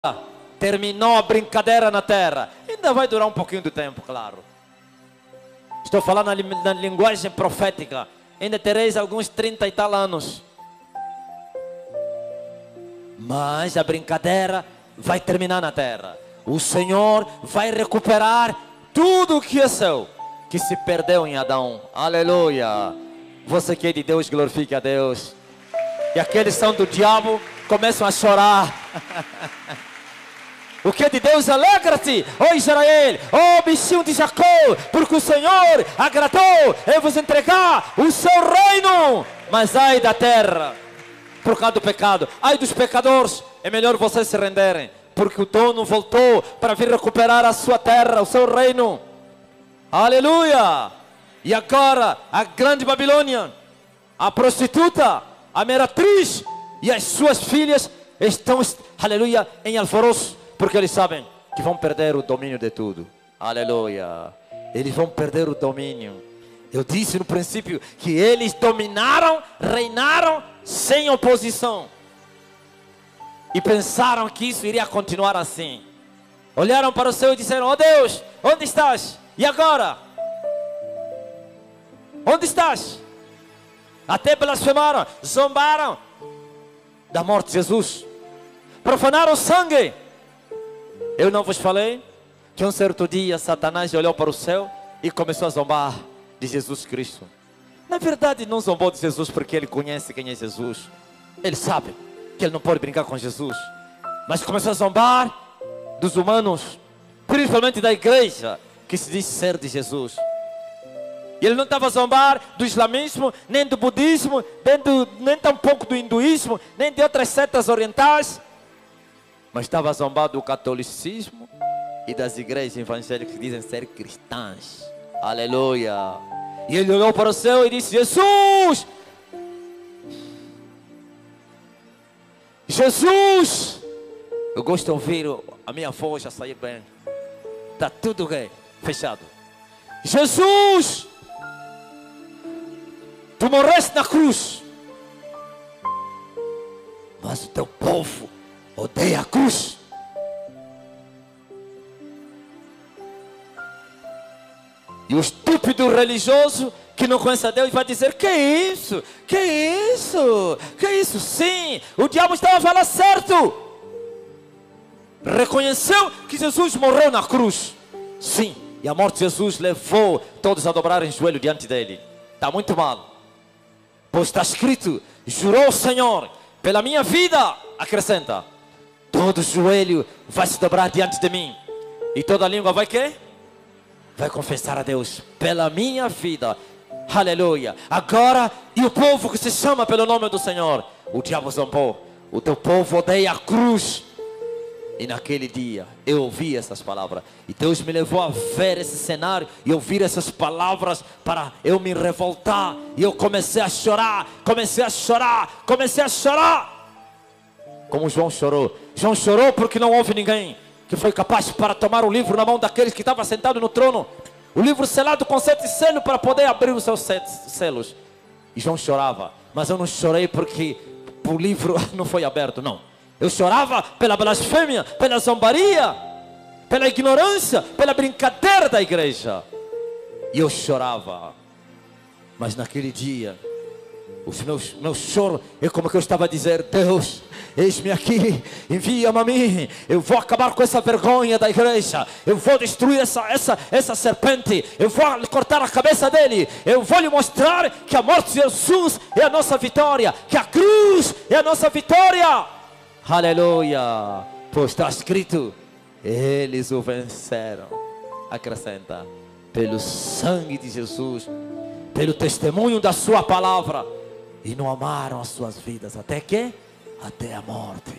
terminou a brincadeira na terra. Ainda vai durar um pouquinho de tempo, claro. Estou falando na linguagem profética. Ainda tereis alguns 30 e tal anos. Mas a brincadeira vai terminar na terra. O Senhor vai recuperar tudo o que é seu, que se perdeu em Adão. Aleluia. Você que é de Deus, glorifique a Deus. E aqueles que são do diabo começam a chorar. O que é de Deus, alegra-te, ó Israel, ó bichinho de Jacó, porque o Senhor agradou em vos entregar o seu reino. Mas ai da terra, por causa do pecado, ai dos pecadores, é melhor vocês se renderem, porque o dono voltou para vir recuperar a sua terra, o seu reino. Aleluia! E agora a grande Babilônia, a prostituta, a meretriz e as suas filhas estão, aleluia, em alvoroço, porque eles sabem que vão perder o domínio de tudo. Aleluia! Eles vão perder o domínio. Eu disse no princípio que eles dominaram, reinaram sem oposição. E pensaram que isso iria continuar assim. Olharam para o céu e disseram: ó Deus, onde estás? E agora? Onde estás? Até blasfemaram, zombaram da morte de Jesus. Profanaram o sangue. Eu não vos falei que um certo dia Satanás olhou para o céu e começou a zombar de Jesus Cristo. Na verdade não zombou de Jesus porque ele conhece quem é Jesus. Ele sabe que ele não pode brincar com Jesus. Mas começou a zombar dos humanos, principalmente da igreja que se diz ser de Jesus. E ele não estava a zombar do islamismo, nem do budismo, nem tampouco do hinduísmo, nem de outras setas orientais. Mas estava a zombar do catolicismo e das igrejas evangélicas que dizem ser cristãs. Aleluia! E ele olhou para o céu e disse: Jesus! Jesus! Eu gosto de ouvir a minha voz a sair bem. Está tudo bem, fechado. Jesus! Tu morreste na cruz, mas o teu povo odeia a cruz. E o estúpido religioso que não conhece a Deus vai dizer: que isso? Que isso? Que isso? Sim, o diabo estava a falar certo. Reconheceu que Jesus morreu na cruz. Sim, e a morte de Jesus levou todos a dobrarem o joelho diante dele. Está muito mal. Pois está escrito: jurou o Senhor, pela minha vida, acrescenta, todo joelho vai se dobrar diante de mim. E toda língua vai quê? Vai confessar a Deus pela minha vida. Aleluia. Agora, e o povo que se chama pelo nome do Senhor, o diabo zombou: o teu povo odeia a cruz. E naquele dia eu ouvi essas palavras, e Deus me levou a ver esse cenário e ouvir essas palavras para eu me revoltar. E eu comecei a chorar, comecei a chorar, comecei a chorar. Como João chorou. João chorou porque não houve ninguém que foi capaz para tomar o livro na mão daqueles que estavam sentados no trono, o livro selado com 7 selos, para poder abrir os seus 7 selos. E João chorava, mas eu não chorei porque o livro não foi aberto, não. Eu chorava pela blasfêmia, pela zombaria, pela ignorância, pela brincadeira da igreja. E eu chorava. Mas naquele dia, o meu choro é como que eu estava a dizer: Deus, eis-me aqui, envia-me a mim. Eu vou acabar com essa vergonha da igreja. Eu vou destruir essa serpente. Eu vou cortar a cabeça dele. Eu vou lhe mostrar que a morte de Jesus é a nossa vitória, que a cruz é a nossa vitória. Aleluia. Pois está escrito: eles o venceram. Acrescenta: pelo sangue de Jesus, pelo testemunho da sua palavra, e não amaram as suas vidas até que? Até a morte.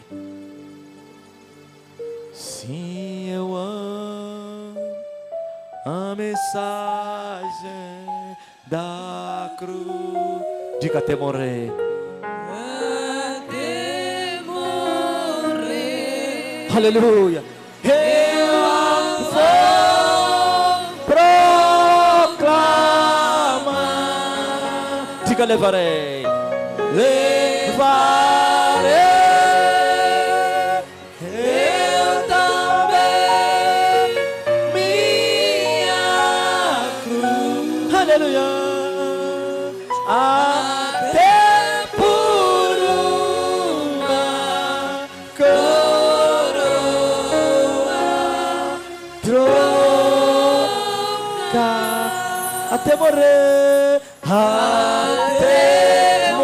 Sim, eu amo a mensagem da cruz. Diga: até morrer. Aleluia. Eu vou proclamar. Diga: levarei. Levarei. Eu até morrer, até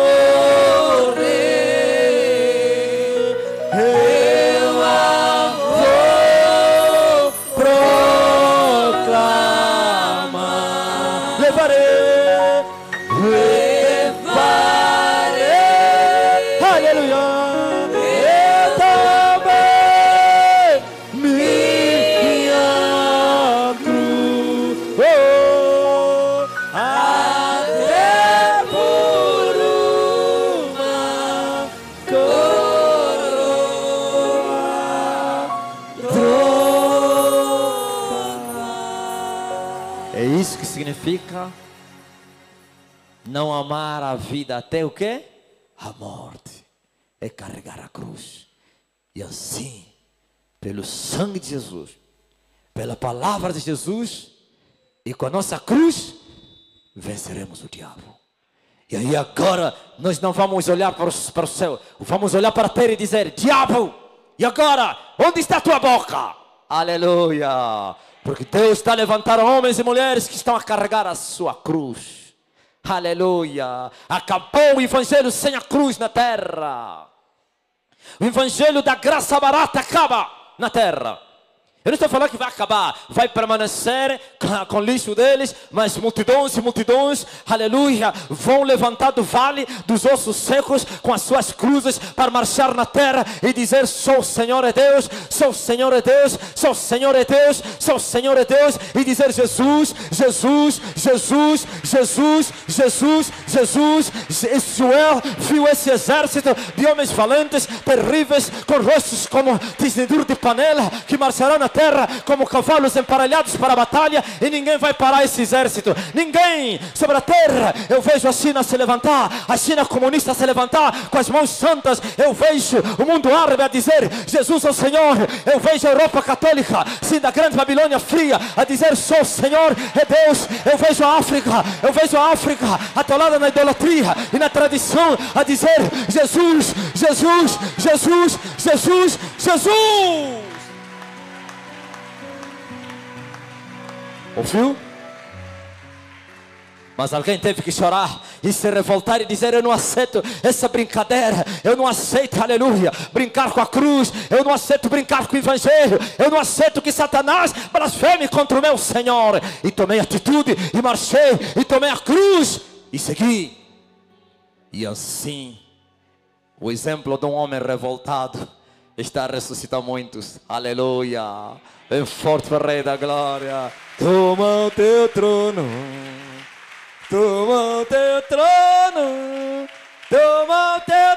morrer, eu a vou proclamar. Levarei, levarei, aleluia. Eu também minha cruz, até por uma coroa. É isso que significa não amar a vida até o quê? A morte. É carregar a cruz. E assim, pelo sangue de Jesus, pela palavra de Jesus e com a nossa cruz, venceremos o diabo. E aí agora nós não vamos olhar para o céu, vamos olhar para a terra e dizer: diabo, e agora? Onde está a tua boca? Aleluia! Porque Deus está a levantar homens e mulheres que estão a carregar a sua cruz. Aleluia! Acabou o evangelho sem a cruz na terra. O evangelho da graça barata acaba na terra. Eu não estou falando que vai acabar, vai permanecer com o lixo deles, mas multidões e multidões, aleluia, vão levantar do vale dos ossos secos com as suas cruzes para marchar na terra e dizer: sou o Senhor é Deus, sou o Senhor é Deus, sou o Senhor é Deus, sou o Senhor é Deus, e dizer: Jesus, Jesus, Jesus, Jesus, Jesus, Jesus. Joel viu esse exército de homens valentes, terríveis, com rostos como tisnedura de panela, que marcharão na terra como cavalos emparelhados para a batalha, e ninguém vai parar esse exército, ninguém sobre a terra. Eu vejo a China se levantar, a China comunista se levantar com as mãos santas. Eu vejo o mundo árabe a dizer: Jesus é o Senhor. Eu vejo a Europa católica, sim, da grande Babilônia fria, a dizer: sou o Senhor é Deus. Eu vejo a África atolada na idolatria e na tradição, a dizer: Jesus, Jesus, Jesus, Jesus, Jesus. Ouviu? Mas alguém teve que chorar e se revoltar e dizer: eu não aceito essa brincadeira, eu não aceito, aleluia, brincar com a cruz, eu não aceito brincar com o evangelho, eu não aceito que Satanás blasfeme contra o meu Senhor. E tomei atitude, e marchei, e tomei a cruz, e segui. E assim, o exemplo de um homem revoltado está a ressuscitar muitos, aleluia. Bem forte para o Rei da Glória. Toma o teu trono, toma o teu trono, toma o teu